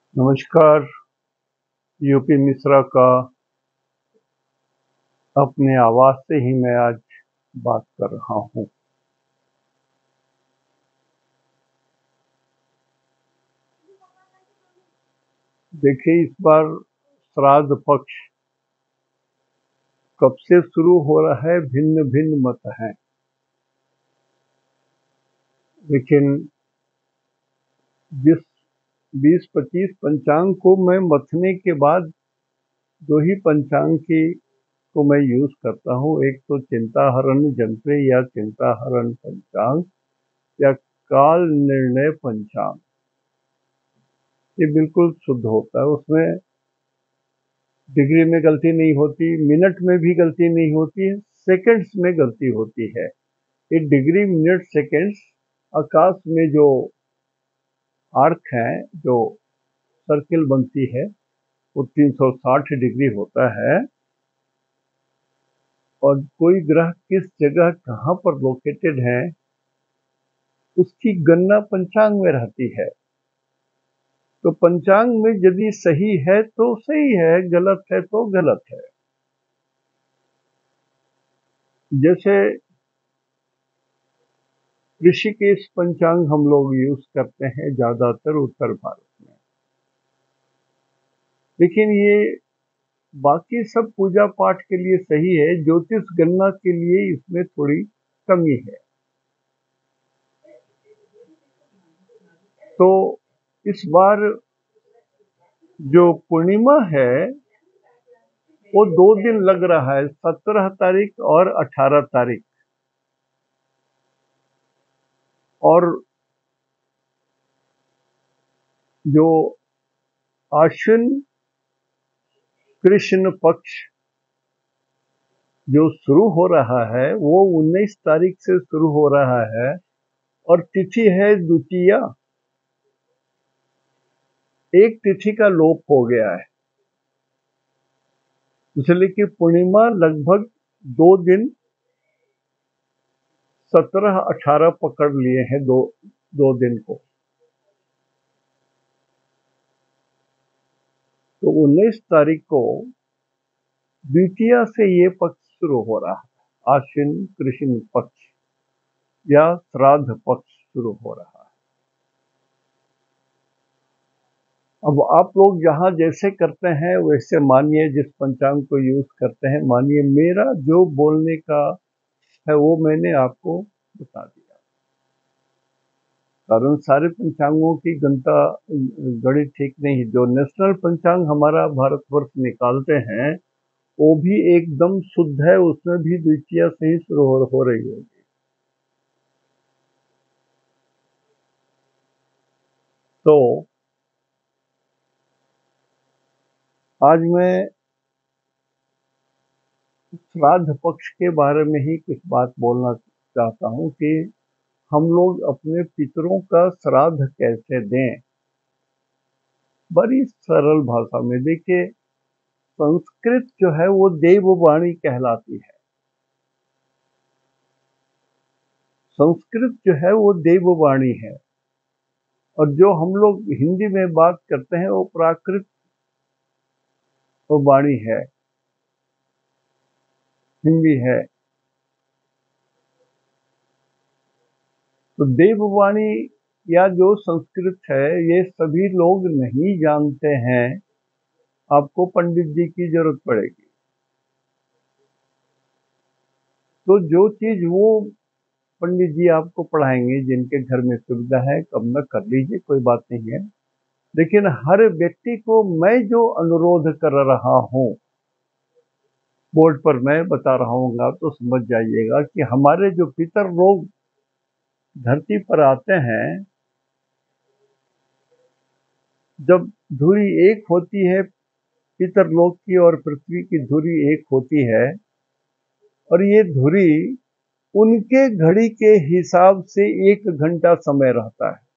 नमस्कार। यूपी मिश्रा का अपने आवाज से ही मैं आज बात कर रहा हूँ। देखिए, इस बार श्राद्ध पक्ष कब से शुरू हो रहा है, भिन्न भिन्न मत हैं। लेकिन जिस 20-25 पंचांग को मैं मथने के बाद दो ही पंचांग की को मैं यूज करता हूँ। एक तो चिंताहरण जंत्रे या चिंताहरण पंचांग या काल निर्णय पंचांग। ये बिल्कुल शुद्ध होता है, उसमें डिग्री में गलती नहीं होती, मिनट में भी गलती नहीं होती है, सेकंड्स में गलती होती है। ये डिग्री, मिनट, सेकंड्स आकाश में जो आर्क है, जो सर्किल बनती है, वो 360 डिग्री होता है। और कोई ग्रह किस जगह कहाँ पर लोकेटेड है, उसकी गणना पंचांग में रहती है। तो पंचांग में यदि सही है तो सही है, गलत है तो गलत है। जैसे ऋषिकेश पंचांग हम लोग यूज करते हैं ज्यादातर उत्तर भारत में। लेकिन ये बाकी सब पूजा पाठ के लिए सही है, ज्योतिष गणना के लिए इसमें थोड़ी कमी है। तो इस बार जो पूर्णिमा है वो 2 दिन लग रहा है, 17 तारीख और 18 तारीख। और जो आश्विन कृष्ण पक्ष जो शुरू हो रहा है वो 19 तारीख से शुरू हो रहा है और तिथि है द्वितीया। एक तिथि का लोप हो गया है, इसलिए कि पूर्णिमा लगभग 2 दिन 17-18 पकड़ लिए हैं, दो दिन को। तो 19 तारीख को द्वितीया से ये पक्ष शुरू हो रहा है, आश्विन कृष्ण पक्ष या श्राद्ध पक्ष शुरू हो रहा है। अब आप लोग जहां जैसे करते हैं वैसे मानिए, जिस पंचांग को यूज करते हैं मानिए। मेरा जो बोलने का है वो मैंने आपको बता दिया। कारण सारे पंचांगों की गणित ठीक नहीं। जो नेशनल पंचांग हमारा भारतवर्ष निकालते हैं वो भी एकदम शुद्ध है, उसमें भी द्वितीया से ही शुरू हो रही होगी। तो आज मैं श्राद्ध पक्ष के बारे में ही कुछ बात बोलना चाहता हूँ कि हम लोग अपने पितरों का श्राद्ध कैसे दें। बड़ी सरल भाषा में देखिए, संस्कृत जो है वो देववाणी कहलाती है। संस्कृत जो है वो देववाणी है, और जो हम लोग हिंदी में बात करते हैं वो प्राकृत वाणी है, हिंदी है। तो देववाणी या जो संस्कृत है ये सभी लोग नहीं जानते हैं, आपको पंडित जी की जरूरत पड़ेगी। तो जो चीज वो पंडित जी आपको पढ़ाएंगे, जिनके घर में सुविधा है, कब न कर लीजिए, कोई बात नहीं है। लेकिन हर व्यक्ति को मैं जो अनुरोध कर रहा हूं, बोर्ड पर मैं बता रहा हूँ, तो समझ जाइएगा कि हमारे जो पितर लोग धरती पर आते हैं, जब धुरी एक होती है पितरलोक की और पृथ्वी की धुरी एक होती है, और ये धुरी उनके घड़ी के हिसाब से 1 घंटा समय रहता है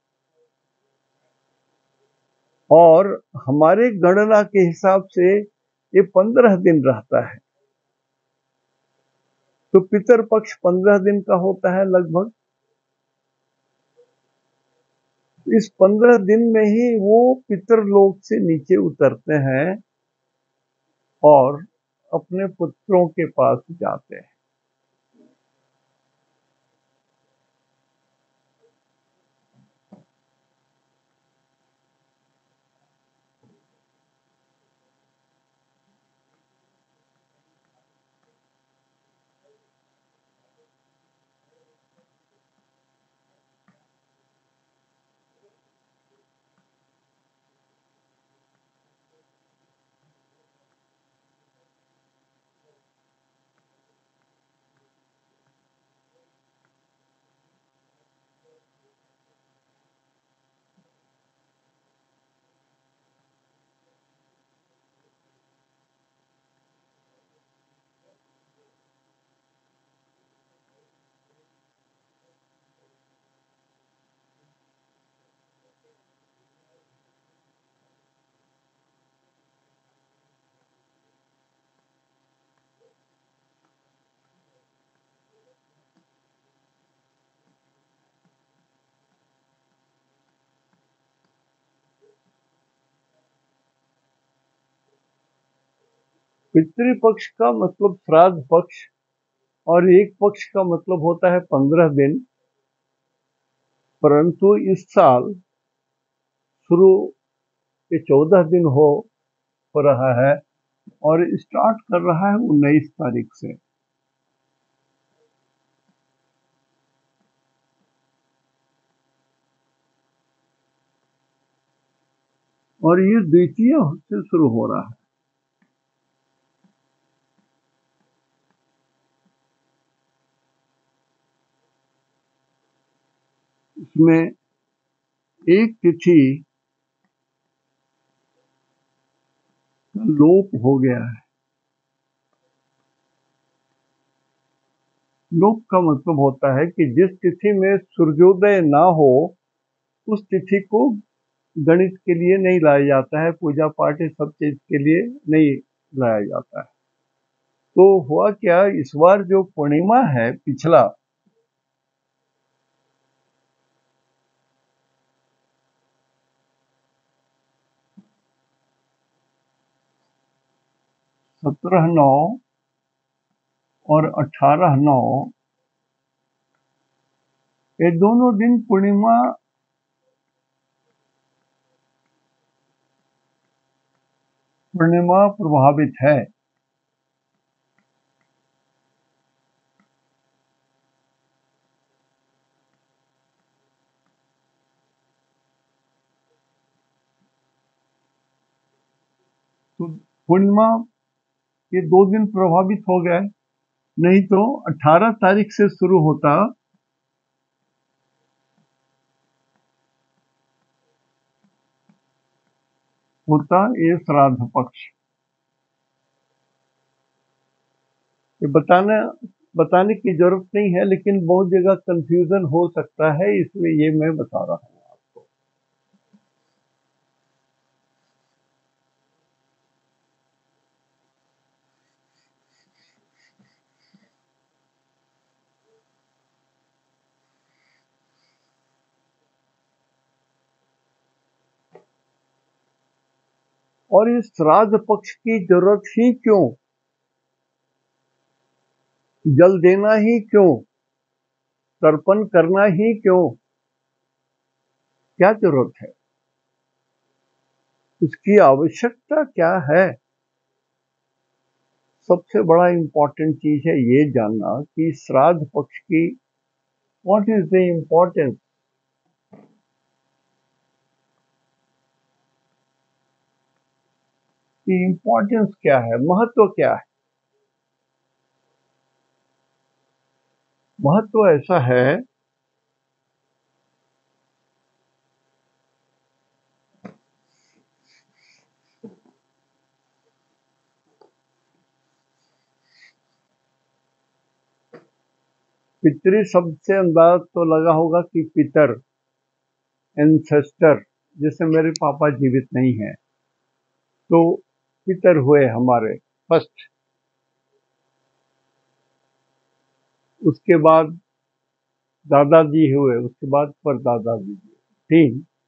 और हमारे गणना के हिसाब से ये 15 दिन रहता है। तो पितर पक्ष 15 दिन का होता है लगभग। इस 15 दिन में ही वो पितरलोक से नीचे उतरते हैं और अपने पुत्रों के पास जाते हैं। पितृपक्ष का मतलब श्राद्ध पक्ष और एक पक्ष का मतलब होता है 15 दिन। परंतु इस साल शुरू के 14 दिन हो रहा है और स्टार्ट कर रहा है 19 तारीख से। और ये द्वितीय से शुरू हो रहा है। इसमें एक तिथि लोप हो गया है। लोप का मतलब होता है कि जिस तिथि में सूर्योदय ना हो उस तिथि को गणित के लिए नहीं लाया जाता है, पूजा पाठ सब चीज के लिए नहीं लाया जाता है। तो हुआ क्या, इस बार जो पूर्णिमा है पिछला, सत्रह नौ और 18/9, ये दोनों दिन पूर्णिमा प्रभावित है। तो पूर्णिमा ये 2 दिन प्रभावित हो गए, नहीं तो 18 तारीख से शुरू होता ये श्राद्ध पक्ष। ये बताने की जरूरत नहीं है, लेकिन बहुत जगह कंफ्यूजन हो सकता है, इसलिए ये मैं बता रहा हूँ आपको। और इस श्राद्ध पक्ष की जरूरत ही क्यों, जल देना ही क्यों, तर्पण करना ही क्यों, क्या जरूरत है, उसकी आवश्यकता क्या है? सबसे बड़ा इंपॉर्टेंट चीज है ये जानना कि श्राद्ध पक्ष की व्हाट इज द इम्पोर्टेंस। की इम्पोर्टेंस क्या है, महत्व क्या है? महत्व ऐसा है पितृ शब्द से अंदाज तो लगा होगा कि पितर, एंसेस्टर, जैसे मेरे पापा जीवित नहीं है तो पितर हुए हमारे फर्स्ट, उसके बाद दादाजी हुए, उसके बाद परदादाजी हुए, तीन।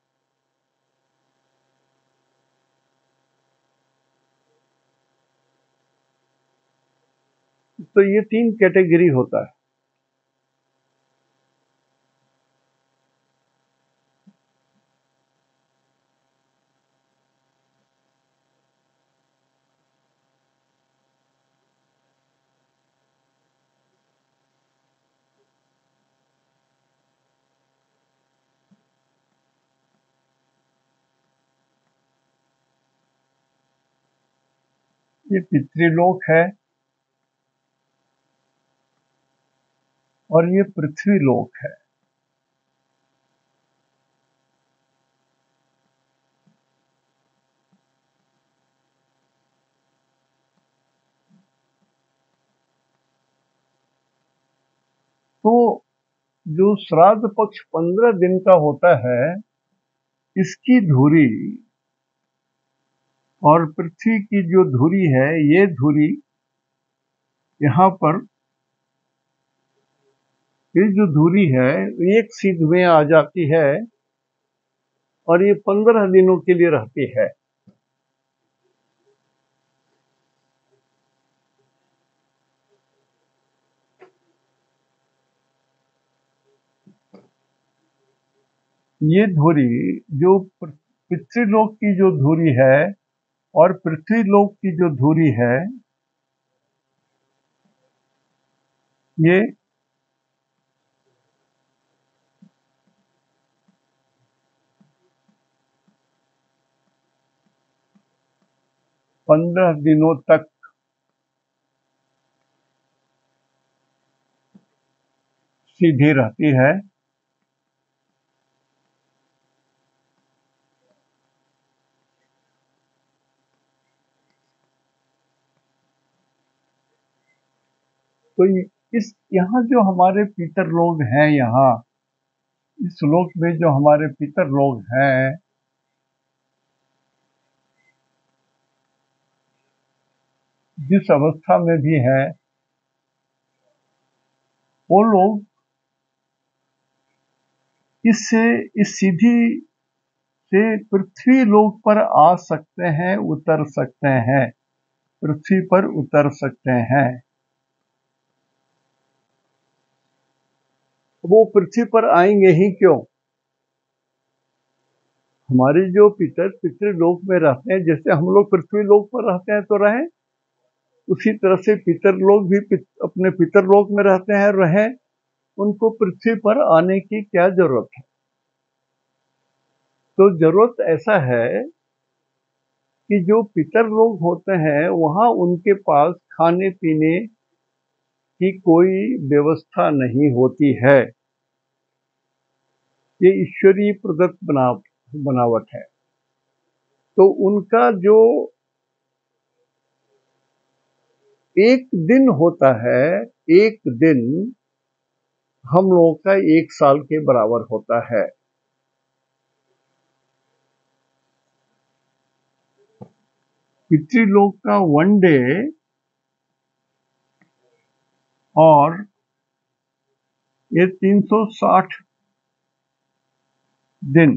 तो ये 3 कैटेगरी होता है। ये पितृलोक है और ये पृथ्वी लोक है। तो जो श्राद्ध पक्ष 15 दिन का होता है, इसकी धुरी और पृथ्वी की जो धुरी है, ये धुरी यहाँ पर, ये जो धुरी है एक सीध में आ जाती है और ये 15 दिनों के लिए रहती है। ये धुरी जो पितृलोक की जो धुरी है और पृथ्वीलोक की जो धुरी है, ये पंद्रह दिनों तक सीधी रहती है। तो इस यहाँ जो हमारे पितर लोग हैं, यहाँ इस लोक में जो हमारे पितर लोग हैं, जिस अवस्था में भी हैं, वो लोग इस सीधी से पृथ्वी लोक पर आ सकते हैं, उतर सकते हैं, पृथ्वी पर उतर सकते हैं। वो पृथ्वी पर आएंगे ही क्यों? हमारे जो पितृलोक में रहते हैं, जैसे हम लोग पृथ्वी लोक पर रहते हैं तो रहें, उसी तरह से पितर लोग भी अपने पितर लोक में रहते हैं, रहें। उनको पृथ्वी पर आने की क्या जरूरत है? तो जरूरत ऐसा है कि जो पितर लोग होते हैं, वहां उनके पास खाने पीने की कोई व्यवस्था नहीं होती है। ये ईश्वरीय प्रदत्त बनावट है। तो उनका जो एक दिन होता है, एक दिन हम लोगों का 1 साल के बराबर होता है। पितृलोक का 1 डे और ये 360 दिन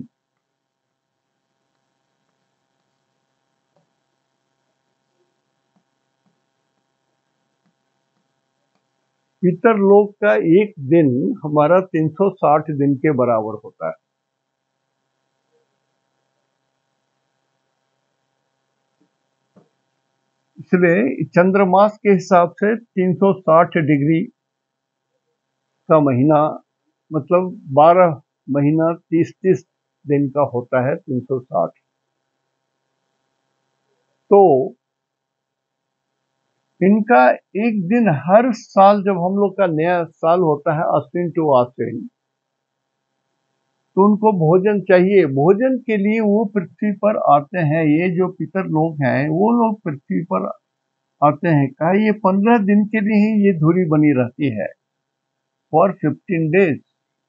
पितर लोक का एक दिन हमारा 360 दिन के बराबर होता है। इसलिए चंद्रमास के हिसाब से 360 डिग्री का महीना, मतलब 12 महीना 30-30 दिन का होता है 360। तो इनका एक दिन हर साल, जब हम लोग का नया साल होता है अश्विन टू आश्विन, तो उनको भोजन चाहिए। भोजन के लिए वो पृथ्वी पर आते हैं। ये जो पितर लोग हैं, वो लोग पृथ्वी पर आते हैं। कहा ये 15 दिन के लिए ही ये धुरी बनी रहती है, फॉर 15 डेज।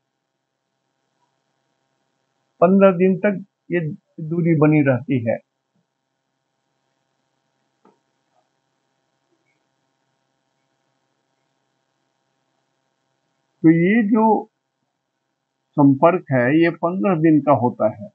15 दिन तक ये दूरी बनी रहती है। तो ये जो संपर्क है, ये 15 दिन का होता है।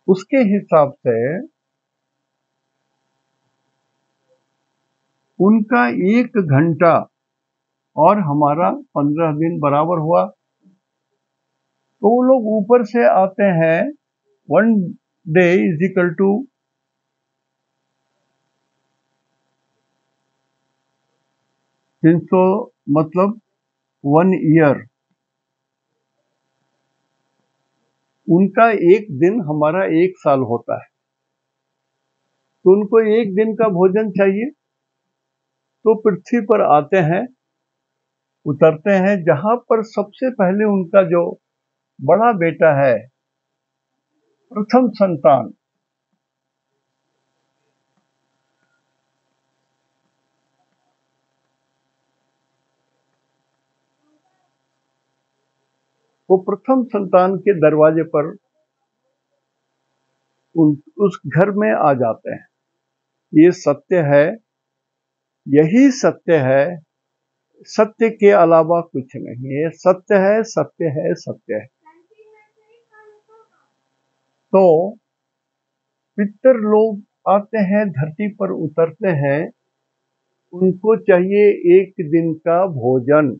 उसके हिसाब से उनका 1 घंटा और हमारा 15 दिन बराबर हुआ। तो वो लोग ऊपर से आते हैं 1 डे इज इक्वल टू 300, मतलब 1 ईयर। उनका 1 दिन हमारा 1 साल होता है। तो उनको 1 दिन का भोजन चाहिए, तो पृथ्वी पर आते हैं, उतरते हैं, जहां पर सबसे पहले उनका जो बड़ा बेटा है, प्रथम संतान, वो प्रथम संतान के दरवाजे पर उस घर में आ जाते हैं। ये सत्य है, यही सत्य है, सत्य के अलावा कुछ नहीं है। सत्य है, सत्य है, सत्य है। तो पितर लोग आते हैं, धरती पर उतरते हैं, उनको चाहिए 1 दिन का भोजन।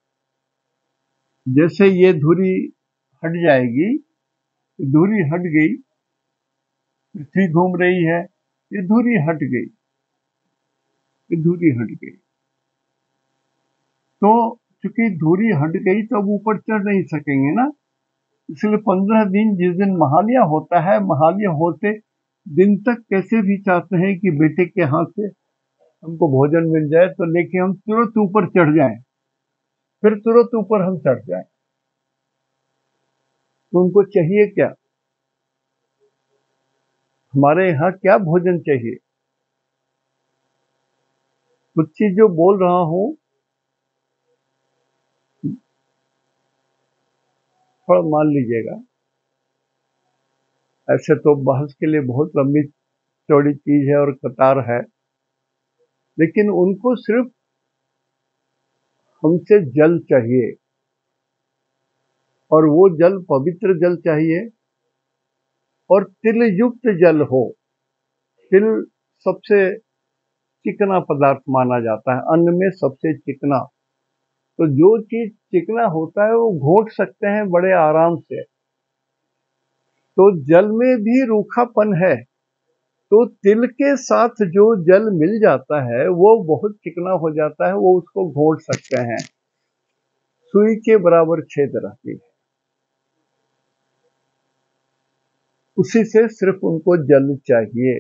जैसे ये धुरी हट जाएगी, धुरी हट गई, पृथ्वी घूम रही है, ये धुरी हट गई, ये धुरी हट गई। तो चूंकि धुरी हट गई तो अब ऊपर चढ़ नहीं सकेंगे ना, इसलिए 15 दिन, जिस दिन महालया होता है, महालया होते दिन तक कैसे भी चाहते हैं कि बेटे के हाथ से हमको भोजन मिल जाए, तो लेके हम तुरंत ऊपर चढ़ जाएं, फिर तुरंत ऊपर हम चढ़ जाएं। तो उनको चाहिए क्या? हमारे यहाँ क्या भोजन चाहिए? कुछ चीज जो बोल रहा हूँ थोड़ा मान लीजिएगा। ऐसे तो बहस के लिए बहुत लंबी चौड़ी चीज है और कतार है, लेकिन उनको सिर्फ हमसे जल चाहिए, और वो जल पवित्र जल चाहिए, और तिल युक्त जल हो। तिल सबसे चिकना पदार्थ माना जाता है, अन्न में सबसे चिकना। तो जो चीज चिकना होता है वो घोट सकते हैं बड़े आराम से। तो जल में भी रूखापन है, तो तिल के साथ जो जल मिल जाता है वो बहुत चिकना हो जाता है, वो उसको घोट सकते हैं, सुई के बराबर छेद रहती है। उसी से सिर्फ उनको जल चाहिए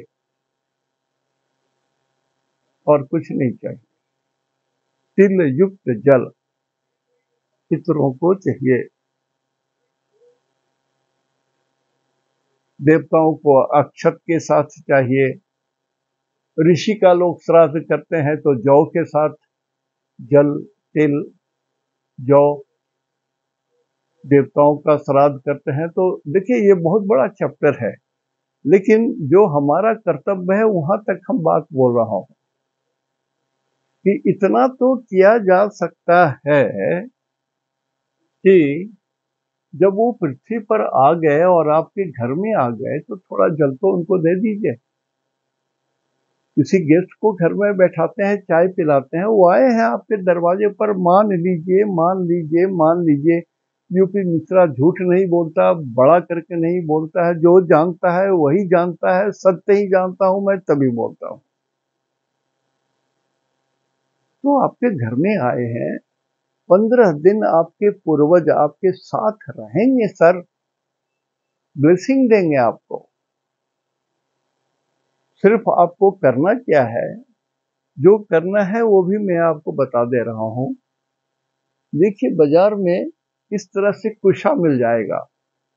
और कुछ नहीं चाहिए। तिल युक्त जल पितरों को चाहिए। देवताओं को अक्षत के साथ चाहिए। ऋषि का लोग श्राद्ध करते हैं तो जौ के साथ जल, तिल, जौ देवताओं का श्राद्ध करते हैं। तो देखिए ये बहुत बड़ा चैप्टर है, लेकिन जो हमारा कर्तव्य है वहां तक हम बात बोल रहा हूं कि इतना तो किया जा सकता है कि जब वो पृथ्वी पर आ गए और आपके घर में आ गए तो थोड़ा जल तो उनको दे दीजिए। किसी गेस्ट को घर में बैठाते हैं, चाय पिलाते हैं, वो आए हैं आपके दरवाजे पर, मान लीजिए, मान लीजिए, मान लीजिए, यूपी मिश्रा झूठ नहीं बोलता, बड़ा करके नहीं बोलता है, जो जानता है वही जानता है, सत्य ही जानता हूं मैं तभी बोलता हूं। तो आपके घर में आए हैं, 15 दिन आपके पूर्वज आपके साथ रहेंगे सर, ब्लेसिंग देंगे आपको। सिर्फ आपको करना क्या है, जो करना है वो भी मैं आपको बता दे रहा हूं। देखिए बाजार में इस तरह से कुशा मिल जाएगा।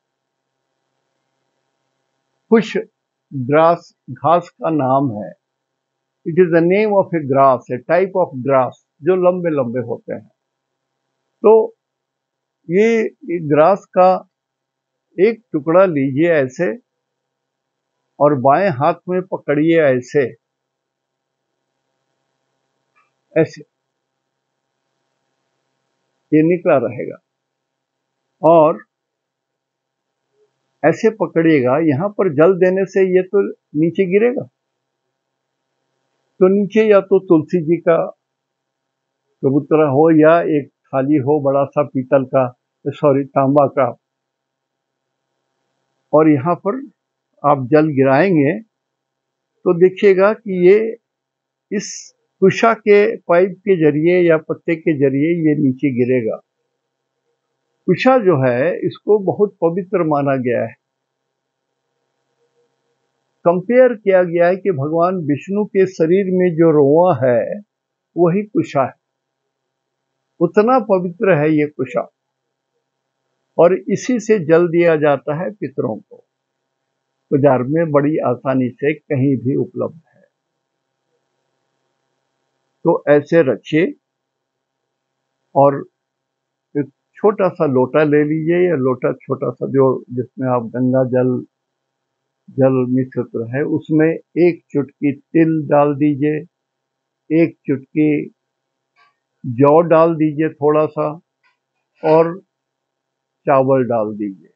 कुश ग्रास, घास का नाम है। It is the name of a grass, a type of grass जो लंबे लंबे होते हैं। तो ये ग्रास का एक टुकड़ा लीजिए ऐसे, और बाएं हाथ में पकड़िए ऐसे, ऐसे ये निकला रहेगा, और ऐसे पकड़िएगा, यहाँ पर जल देने से ये तो नीचे गिरेगा, तो नीचे या तो तुलसी जी का चबूतरा हो या एक थाली हो बड़ा सा पीतल का, सॉरी तांबा का, और यहाँ पर आप जल गिराएंगे तो देखिएगा कि ये इस कुशा के पाइप के जरिए या पत्ते के जरिए ये नीचे गिरेगा। कुशा जो है इसको बहुत पवित्र माना गया है। कंपेयर किया गया है कि भगवान विष्णु के शरीर में जो रोआ है वही कुशा है, उतना पवित्र है ये कुशा, और इसी से जल दिया जाता है पितरों को। बाजार में बड़ी आसानी से कहीं भी उपलब्ध है। तो ऐसे रखिए और एक छोटा सा लोटा ले लीजिए, या लोटा छोटा सा जो जिसमें आप गंगा जल मिश्रित है, उसमें एक चुटकी तिल डाल दीजिए, एक चुटकी जौ डाल दीजिए थोड़ा सा, और चावल डाल दीजिए।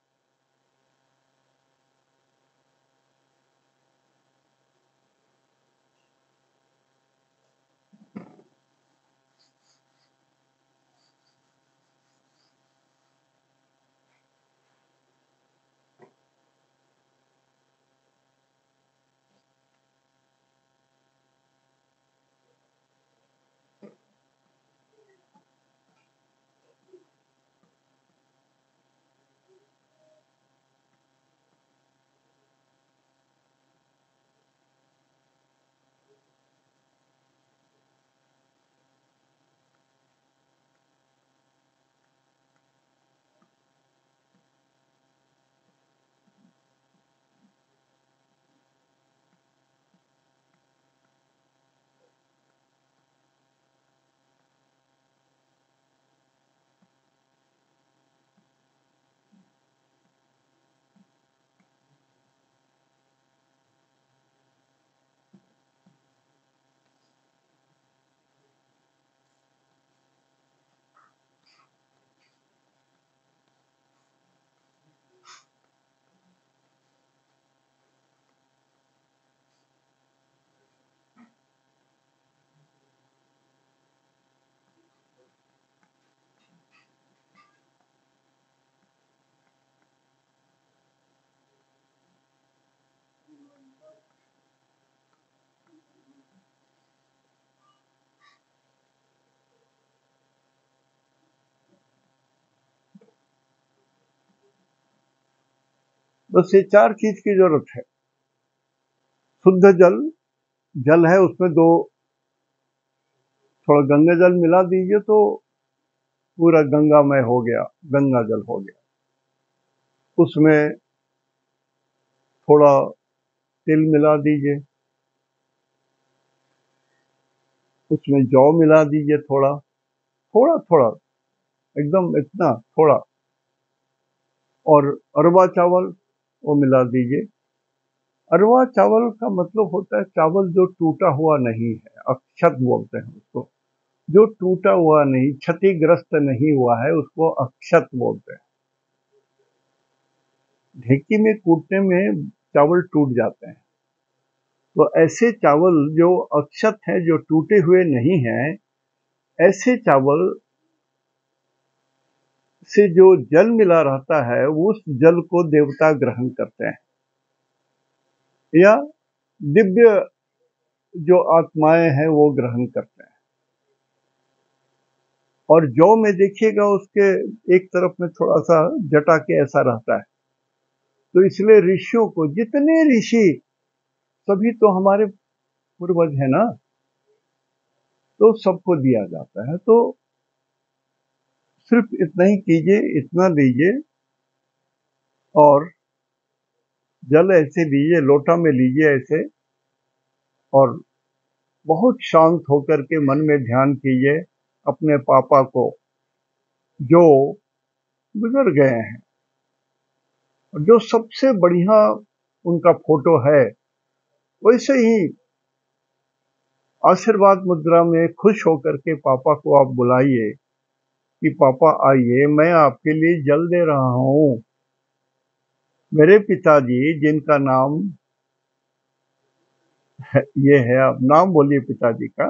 बस ये 4 चीज की जरूरत है। शुद्ध जल है, उसमें दो थोड़ा गंगा जल मिला दीजिए तो पूरा गंगामय हो गया, गंगा जल हो गया। उसमें थोड़ा तिल मिला दीजिए, उसमें जौ मिला दीजिए, थोड़ा थोड़ा थोड़ा, एकदम इतना थोड़ा, और अरवा चावल वो मिला दीजिए। अरवा चावल का मतलब होता है चावल जो टूटा हुआ नहीं है, अक्षत बोलते हैं उसको। जो टूटा हुआ नहीं, क्षतिग्रस्त नहीं हुआ है, उसको अक्षत बोलते हैं। ढेकी में कूटने में चावल टूट जाते हैं, तो ऐसे चावल जो अक्षत हैं, जो टूटे हुए नहीं हैं, ऐसे चावल से जो जल मिला रहता है उस जल को देवता ग्रहण करते हैं, या दिव्य जो आत्माएं हैं वो ग्रहण करते हैं। और जौ में देखिएगा उसके एक तरफ में थोड़ा सा जटा के ऐसा रहता है, तो इसलिए ऋषियों को, जितने ऋषि सभी तो हमारे पूर्वज है ना, तो सबको दिया जाता है। तो सिर्फ इतना ही कीजिए, इतना लीजिए, और जल ऐसे लीजिए, लोटा में लीजिए ऐसे, और बहुत शांत होकर के मन में ध्यान कीजिए अपने पापा को जो गुजर गए हैं, और जो सबसे बढ़िया उनका फोटो है, वैसे ही आशीर्वाद मुद्रा में खुश होकर के पापा को आप बुलाइए कि पापा आइए, मैं आपके लिए जल दे रहा हूँ, मेरे पिताजी जिनका नाम ये है, आप नाम बोलिए पिताजी का।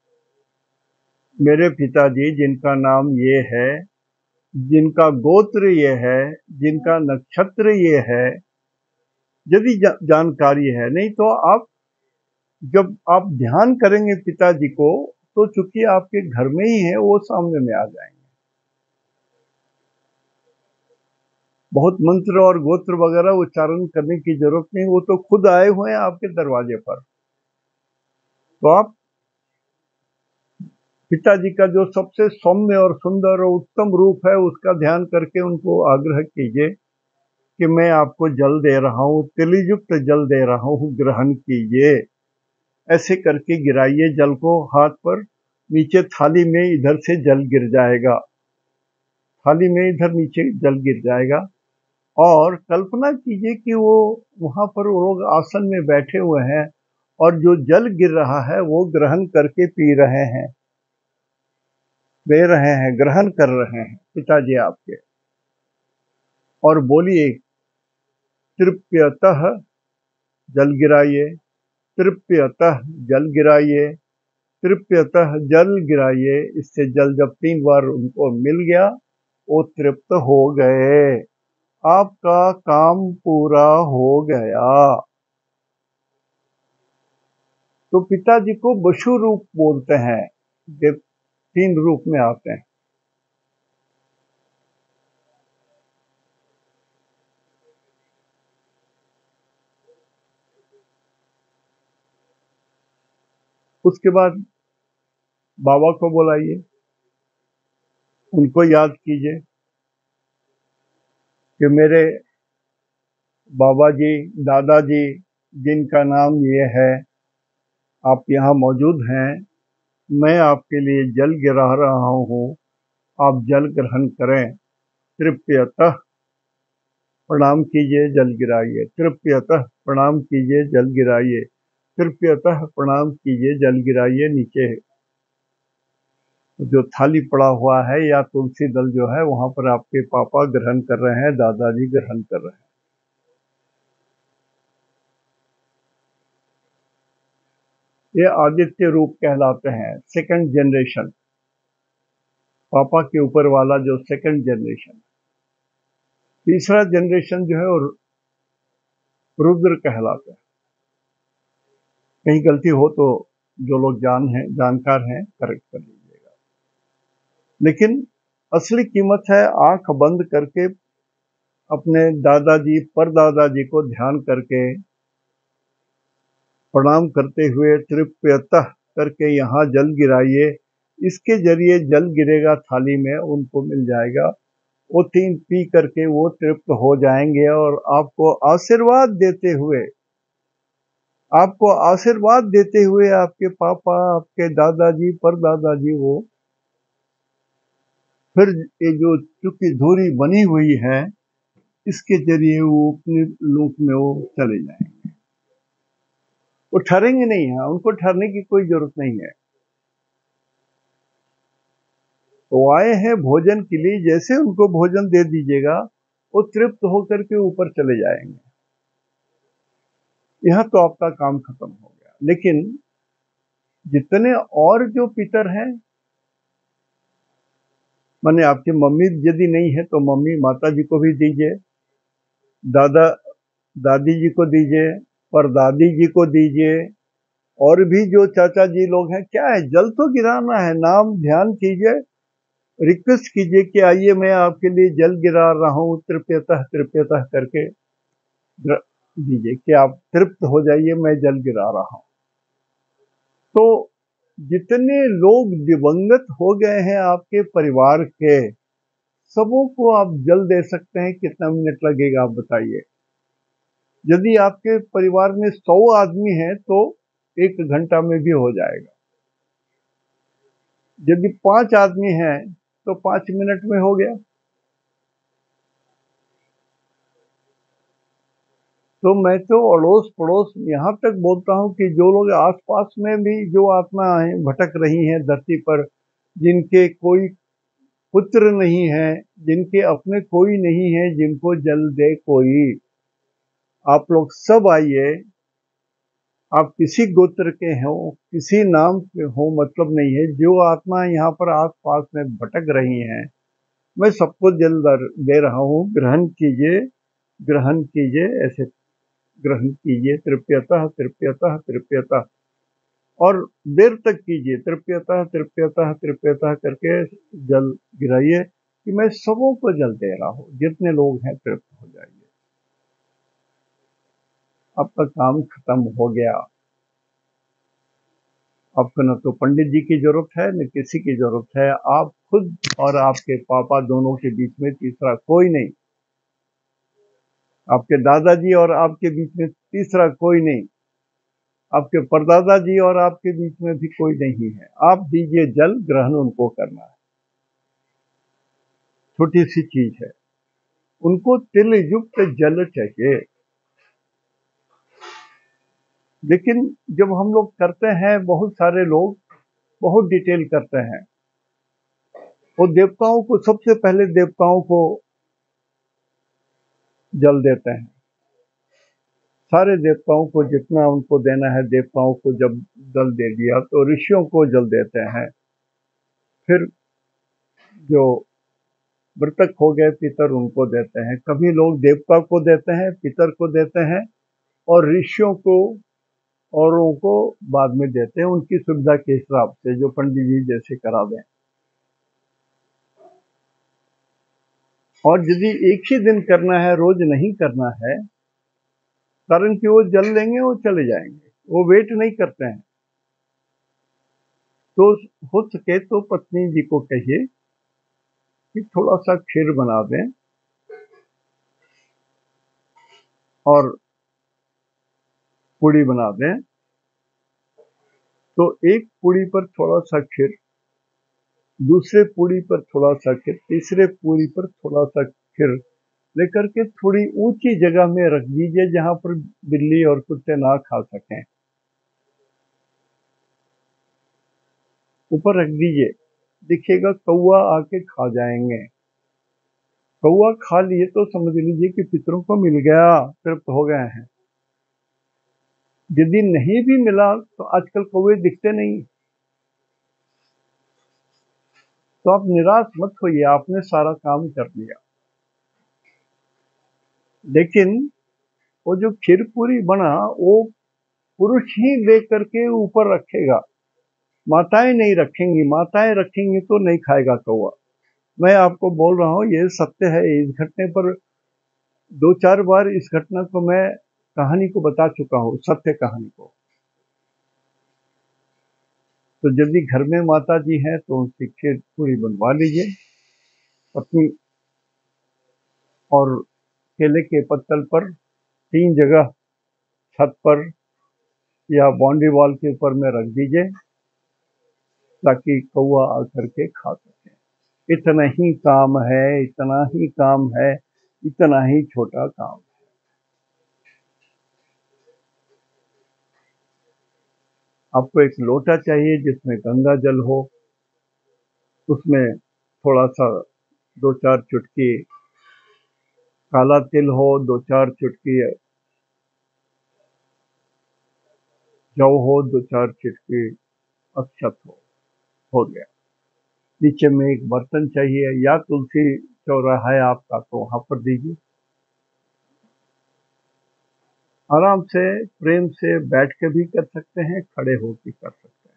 मेरे पिताजी जिनका नाम ये है, जिनका गोत्र ये है, जिनका नक्षत्र ये है, यदि जानकारी है, नहीं तो आप जब आप ध्यान करेंगे पिताजी को, तो चूंकि आपके घर में ही है, वो सामने में आ जाएंगे। बहुत मंत्र और गोत्र वगैरह उच्चारण करने की जरूरत नहीं, वो तो खुद आए हुए हैं आपके दरवाजे पर। तो आप पिताजी का जो सबसे सौम्य और सुंदर और उत्तम रूप है, उसका ध्यान करके उनको आग्रह कीजिए कि मैं आपको जल दे रहा हूँ, तिलयुक्त जल दे रहा हूँ, ग्रहण कीजिए। ऐसे करके गिराइए जल को हाथ पर, नीचे थाली में इधर से जल गिर जाएगा, थाली में इधर नीचे जल गिर जाएगा। और कल्पना कीजिए कि वो वहां पर वो लोग आसन में बैठे हुए हैं और जो जल गिर रहा है वो ग्रहण करके पी रहे हैं, दे रहे हैं, ग्रहण कर रहे हैं पिताजी आपके। और बोलिए तृप्यतः जल गिराइए, तृप्यतः जल गिराइए, तृप्यतः जल गिराइए। इससे जल जब 3 बार उनको मिल गया, वो तृप्त हो गए, आपका काम पूरा हो गया। तो पिताजी को बशु रूप बोलते हैं, ये 3 रूप में आते हैं। उसके बाद बाबा को बुलाइए, उनको याद कीजिए कि मेरे बाबा जी, दादाजी जिनका नाम ये है, आप यहाँ मौजूद हैं, मैं आपके लिए जल गिरा रहा हूँ, आप जल ग्रहण करें। तृप्यतः प्रणाम कीजिए, जल गिराइए, तृप्यतः प्रणाम कीजिए, जल गिराइए, तृप्यतः प्रणाम कीजिए, जल गिराइए। नीचे जो थाली पड़ा हुआ है या तुलसी दल जो है, वहां पर आपके पापा ग्रहण कर रहे हैं, दादाजी ग्रहण कर रहे हैं। ये आदित्य रूप कहलाते हैं, सेकंड जनरेशन, पापा के ऊपर वाला जो सेकंड जनरेशन। तीसरा जनरेशन जो है वो रुद्र कहलाता है। कहीं गलती हो तो जो लोग जानकार हैं करेक्ट कर लीजिएगा। लेकिन असली कीमत है आंख बंद करके अपने दादाजी परदादाजी को ध्यान करके प्रणाम करते हुए तृप्यतः करके यहाँ जल गिराइए। इसके जरिए जल गिरेगा थाली में, उनको मिल जाएगा, वो 3 पी करके वो तृप्त हो जाएंगे और आपको आशीर्वाद देते हुए आपके पापा, आपके दादाजी परदादाजी, वो फिर ये जो चूंकि दूरी बनी हुई है, इसके जरिए वो अपने लोक में वो चले जाएंगे। वो ठहरेंगे नहीं है, उनको ठहरने की कोई जरूरत नहीं है। तो आए हैं भोजन के लिए, जैसे उनको भोजन दे दीजिएगा, वो तृप्त होकर के ऊपर चले जाएंगे। यह तो आपका काम खत्म हो गया। लेकिन जितने और जो पितर हैं, माने आपकी मम्मी यदि नहीं है तो मम्मी माता जी को भी दीजिए, दादा दादी जी को दीजिए, परदादी जी को दीजिए, और भी जो चाचा जी लोग हैं, क्या है, जल तो गिराना है, नाम ध्यान कीजिए, रिक्वेस्ट कीजिए कि आइए मैं आपके लिए जल गिरा रहा हूँ, तृप्यतः करके दीजिए कि आप तृप्त हो जाइए, मैं जल गिरा रहा हूँ। तो जितने लोग दिवंगत हो गए हैं आपके परिवार के, सबों को आप जल दे सकते हैं। कितना मिनट लगेगा आप बताइए? यदि आपके परिवार में 100 आदमी हैं तो 1 घंटा में भी हो जाएगा। यदि 5 आदमी हैं तो 5 मिनट में हो गया। तो मैं तो अड़ोस पड़ोस यहाँ तक बोलता हूँ कि जो लोग आसपास में भी जो आत्माएं भटक रही हैं धरती पर, जिनके कोई पुत्र नहीं है, जिनके अपने कोई नहीं है, जिनको जल दे कोई, आप लोग सब आइए, आप किसी गोत्र के हो, किसी नाम के हो, मतलब नहीं है। जो आत्मा यहाँ पर आस पास में भटक रही हैं, मैं सबको जल दे रहा हूँ। ग्रहण कीजिए, ग्रहण कीजिए, ऐसे ग्रहण कीजिए, तृप्यतः तृप्यतः तृप्यतः, और देर तक कीजिए, तृप्यतः तृप्यतः तृप्यतः करके जल गिराइए कि मैं सबों को जल दे रहा हूँ। जितने लोग हैं तृप्त हो जाइए, आपका काम खत्म हो गया। आपको न तो पंडित जी की जरूरत है, न किसी की जरूरत है। आप खुद और आपके पापा दोनों के बीच में तीसरा कोई नहीं। आपके दादाजी और आपके बीच में तीसरा कोई नहीं। आपके परदादा जी और आपके बीच में भी कोई नहीं है। आप दीजिए जल, ग्रहण उनको करना है। छोटी सी चीज है, उनको तिल युक्त जल चाहिए। लेकिन जब हम लोग करते हैं, बहुत सारे लोग बहुत डिटेल करते हैं। वो देवताओं को, सबसे पहले देवताओं को जल देते हैं। सारे देवताओं को जितना उनको देना है, देवताओं को जब जल दे दिया तो ऋषियों को जल देते हैं। फिर जो मृतक हो गए पितर, उनको देते हैं। कभी लोग देवता को देते हैं, पितर को देते हैं, और ऋषियों को औरों को बाद में देते हैं, उनकी सुविधा के हिसाब से, जो पंडित जी जैसे करा दें। और यदि एक ही दिन करना है, रोज नहीं करना है, कारण कि वो जल लेंगे, वो चले जाएंगे, वो वेट नहीं करते हैं। तो हो सके तो पत्नी जी को कहिए कि थोड़ा सा खीर बना दें, और पूड़ी बना दें। तो एक पूड़ी पर थोड़ा सा खीर, दूसरे पूड़ी पर थोड़ा सा खीर, तीसरे पूड़ी पर थोड़ा सा खीर लेकर के थोड़ी ऊंची जगह में रख दीजिए, जहां पर बिल्ली और कुत्ते ना खा सकें। ऊपर रख दीजिए, दिखेगा कौवा आके खा जाएंगे। कौवा खा लिए तो समझ लीजिए कि पितरों को मिल गया, तृप्त हो गए हैं। यदि नहीं भी मिला तो आजकल कौवे दिखते नहीं, तो आप निराश मत होइए, आपने सारा काम कर लिया। लेकिन वो जो खीर पूरी बना, वो पुरुष ही ले करके ऊपर रखेगा, माताएं नहीं रखेंगी। माताएं रखेंगी तो नहीं खाएगा कौवा। मैं आपको बोल रहा हूँ, ये सत्य है। इस घटने पर 2-4 बार इस घटना को मैं कहानी को बता चुका हूँ, सत्य कहानी को। तो यदि घर में माता जी हैं तो उनकी खीर पूरी बनवा लीजिए। पत्नी और केले के पत्तल पर 3 जगह, छत पर या बाउंड्री वॉल के ऊपर में रख दीजिए, ताकि कौवा आकर के खा सके। इतना ही काम है, इतना ही काम है, इतना ही छोटा काम। आपको एक लोटा चाहिए जिसमें गंगा जल हो, उसमें थोड़ा सा 2-4 चुटकी काला तिल हो, 2-4 चुटकी जौ हो, 2-4 चुटकी अक्षत हो गया। नीचे में एक बर्तन चाहिए, या तुलसी चौराहा है आपका तो वहां पर दीजिए। आराम से, प्रेम से बैठ के भी कर सकते हैं, खड़े होकर कर सकते हैं।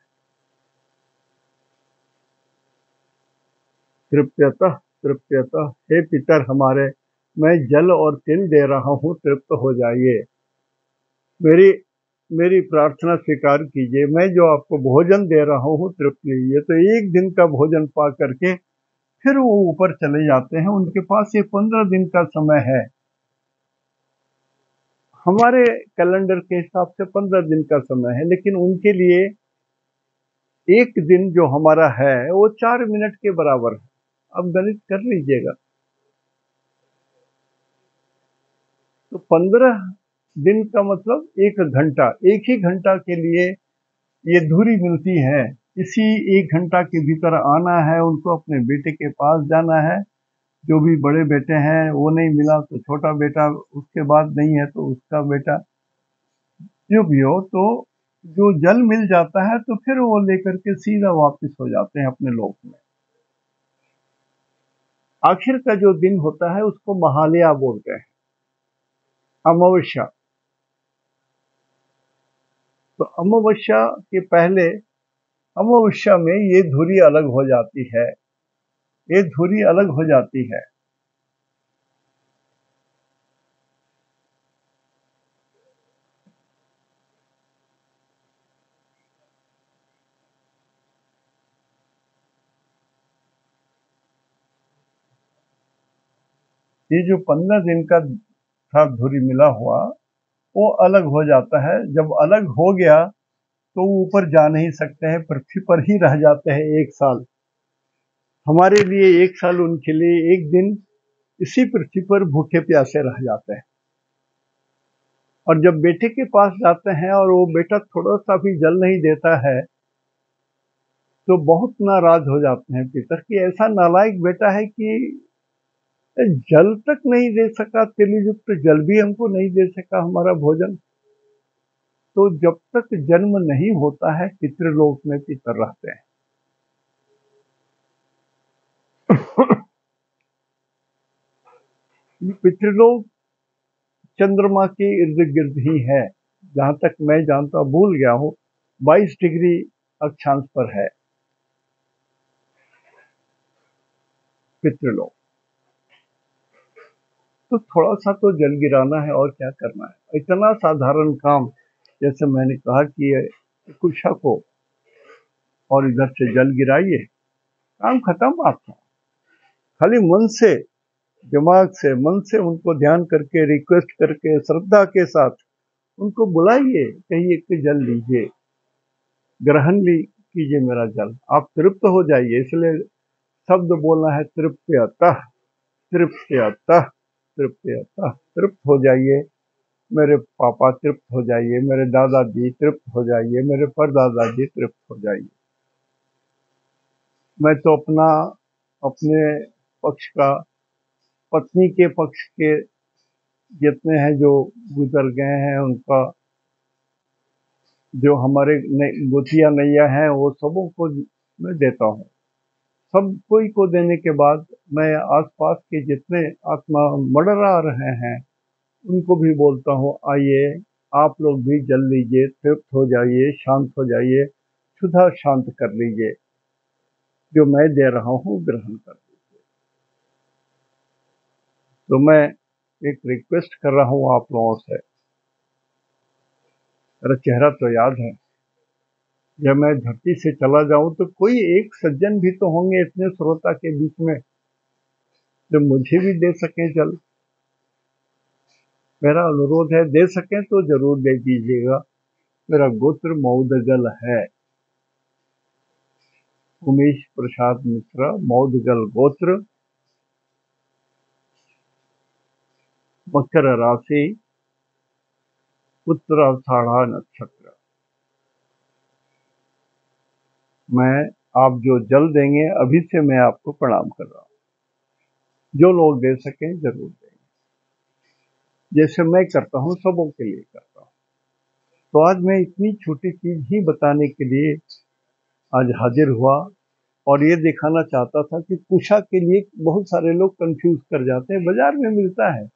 तृप्यतः तृप्यतः, हे पितर हमारे, मैं जल और तिल दे रहा हूँ, तृप्त हो जाइए। मेरी मेरी प्रार्थना स्वीकार कीजिए। मैं जो आपको भोजन दे रहा हूँ, तृप्त लीजिए। तो एक दिन का भोजन पा करके फिर वो ऊपर चले जाते हैं। उनके पास ये 15 दिन का समय है। हमारे कैलेंडर के हिसाब से 15 दिन का समय है, लेकिन उनके लिए एक दिन जो हमारा है वो 4 मिनट के बराबर है। अब गणित कर लीजिएगा। तो 15 दिन का मतलब 1 घंटा, एक ही घंटा के लिए ये धुरी मिलती है। इसी 1 घंटा के भीतर आना है, उनको अपने बेटे के पास जाना है, जो भी बड़े बेटे हैं वो नहीं मिला तो छोटा बेटा, उसके बाद नहीं है तो उसका बेटा, जो भी हो। तो जो जल मिल जाता है तो फिर वो लेकर के सीधा वापस हो जाते हैं अपने लोक में। आखिर का जो दिन होता है उसको महालया बोलते हैं, अमावस्या। तो अमावस्या के पहले, अमावस्या में ये धुरी अलग हो जाती है, ये धुरी अलग हो जाती है। ये जो 15 दिन का था धुरी मिला हुआ, वो अलग हो जाता है। जब अलग हो गया तो ऊपर जा नहीं सकते हैं, पृथ्वी पर ही रह जाते हैं 1 साल। हमारे लिए 1 साल, उनके लिए एक दिन इसी पृथ्वी पर भूखे प्यासे रह जाते हैं। और जब बेटे के पास जाते हैं और वो बेटा थोड़ा सा भी जल नहीं देता है तो बहुत नाराज हो जाते हैं पितर कि ऐसा नालायक बेटा है कि जल तक नहीं दे सका, तिलयुक्त जल भी हमको नहीं दे सका हमारा भोजन। तो जब तक जन्म नहीं होता है पितृलोक में पितर रहते हैं। पितृलोक चंद्रमा के इर्द गिर्द ही है, जहां तक मैं जानता भूल गया हूं, 22 डिग्री अक्षांश पर है पितृलोक। तो थोड़ा सा तो जल गिराना है, और क्या करना है, इतना साधारण काम। जैसे मैंने कहा कि कुशा को और इधर से जल गिराइए, काम खत्म आपका। खाली मन से, दिमाग से, मन से उनको ध्यान करके, रिक्वेस्ट करके, श्रद्धा के साथ उनको बुलाइए, कहिए कि जल लीजिए, ग्रहण कीजिए मेरा जल, आप तृप्त हो जाइए। इसलिए शब्द बोलना है तृप्यतः, तृप्यतः, तृप्यतः, तृप्त हो जाइए। मेरे पापा तृप्त हो जाइए, मेरे दादाजी तृप्त हो जाइए, मेरे परदादाजी तृप्त हो जाइए। मैं तो अपने पक्ष का, पत्नी के पक्ष के जितने हैं जो गुजर गए हैं, उनका जो हमारे गोतिया नैया हैं, वो सबों को मैं देता हूँ। सब कोई को देने के बाद मैं आसपास के जितने आत्मा मडरा रहे हैं उनको भी बोलता हूँ, आइए आप लोग भी जल लीजिए, तृप्त हो जाइए, शांत हो जाइए, क्षुधा शांत कर लीजिए, जो मैं दे रहा हूँ ग्रहण कर लीजिए। तो मैं एक रिक्वेस्ट कर रहा हूँ आप लोगों से। मेरा चेहरा तो याद है, जब मैं धरती से चला जाऊं तो कोई एक सज्जन भी तो होंगे इतने श्रोता के बीच में जो मुझे भी दे सके जल। मेरा अनुरोध है, दे सके तो जरूर दे दीजिएगा। मेरा गोत्र मौदगल है, उमेश प्रसाद मिश्रा, मौदगल गोत्र, मकर राशि, उत्तराषाढ़ा नक्षत्र। मैं, आप जो जल देंगे, अभी से मैं आपको प्रणाम कर रहा हूँ। जो लोग दे सकें जरूर देंगे, जैसे मैं करता हूँ सबों के लिए करता हूँ। तो आज मैं इतनी छोटी चीज ही बताने के लिए आज हाजिर हुआ, और ये दिखाना चाहता था कि कुशा के लिए बहुत सारे लोग कंफ्यूज कर जाते हैं। बाजार में मिलता है,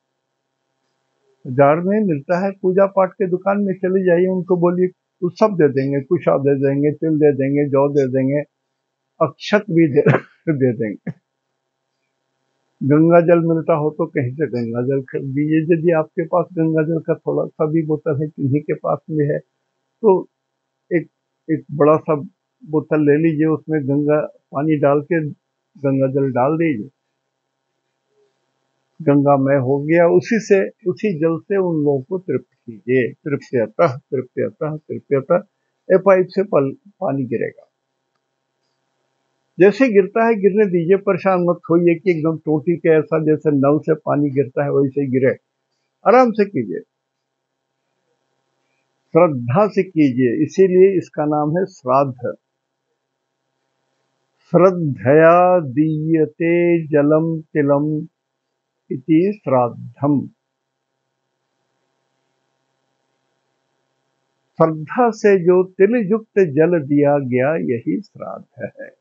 बाजार में मिलता है, पूजा पाठ के दुकान में चले जाइए, उनको बोलिए वो सब दे देंगे, कुशा दे देंगे, तिल दे देंगे, जौ दे देंगे, अक्षत भी दे देंगे। गंगा जल मिलता हो तो कहीं से गंगा जल खरीद लीजिए। यदि आपके पास गंगा जल का थोड़ा सा भी बोतल है, किन्हीं के पास में है, तो एक एक बड़ा सा बोतल ले लीजिए, उसमें गंगा पानी डाल के गंगा जल डाल दीजिए, गंगामय हो गया। उसी जल से उन लोगों को तृप्त कीजिए। तृप्यतः, तृप्यतः, तृप्यतः, ए पाइप से पानी गिरेगा। जैसे गिरता है गिरने दीजिए, परेशान मत होइए कि एकदम टोटी के ऐसा जैसे नल से पानी गिरता है वैसे ही गिरे। आराम से कीजिए, श्रद्धा से कीजिए, इसीलिए इसका नाम है श्राद्ध। श्रद्धया दीयते जलम तिलम इति श्राद्धम। श्रद्धा से जो तिल युक्त जल दिया गया यही श्राद्ध है।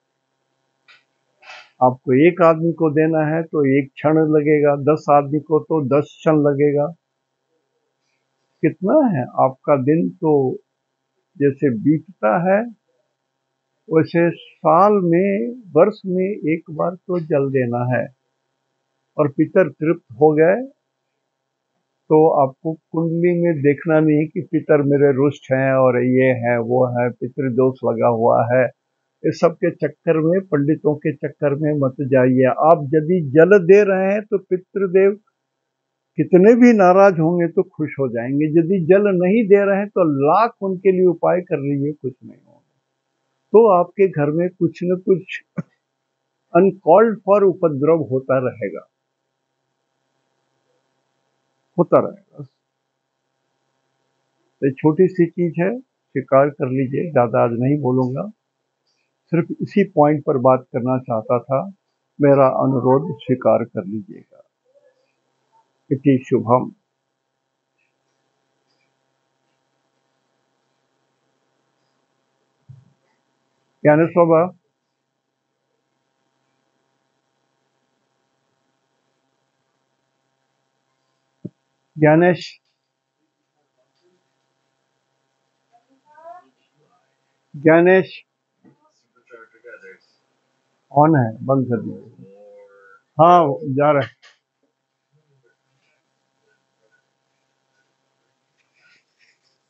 आपको एक आदमी को देना है तो एक क्षण लगेगा, 10 आदमी को तो 10 क्षण लगेगा। कितना है आपका दिन, तो जैसे बीतता है वैसे साल में, वर्ष में एक बार तो जल देना है। और पितर तृप्त हो गए तो आपको कुंडली में देखना नहीं कि पितर मेरे रुष्ट हैं और ये है वो है, पितृदोष लगा हुआ है। इस सब के चक्कर में, पंडितों के चक्कर में मत जाइए। आप यदि जल दे रहे हैं तो पितृदेव कितने भी नाराज होंगे तो खुश हो जाएंगे। यदि जल नहीं दे रहे हैं तो लाख उनके लिए उपाय कर लीजिए, कुछ नहीं होगा। तो आपके घर में कुछ न कुछ अनकॉल्ड फॉर उपद्रव होता रहेगा, होता रहेगा। तो छोटी सी चीज है, स्वीकार कर लीजिए। ज्यादा आज नहीं बोलूंगा, सिर्फ इसी पॉइंट पर बात करना चाहता था। मेरा अनुरोध स्वीकार कर लीजिएगा। इति शुभम। ज्ञानेश्वर बाबा, ज्ञानेश, ज्ञानेश ऑन है, बंद कर दीजिए। हाँ, जा रहे हैं।